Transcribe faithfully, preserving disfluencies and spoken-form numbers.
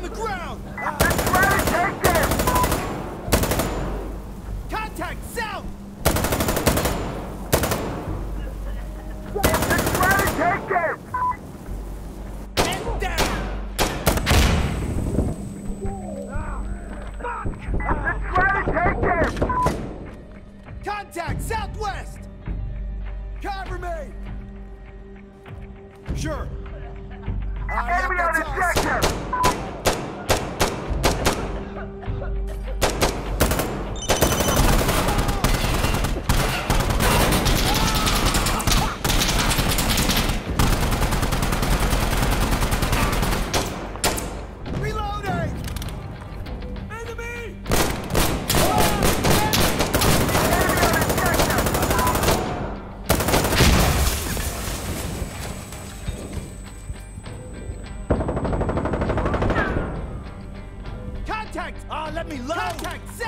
the ground! They're trying to take them! Contact south! They're trying to take them! Men down! They're trying to take them! Contact southwest! Cover me! Sure. Uh, Enemy yep, on that's us. objective! Reloading! Enemy! Contact! Ah, let me load! Contact!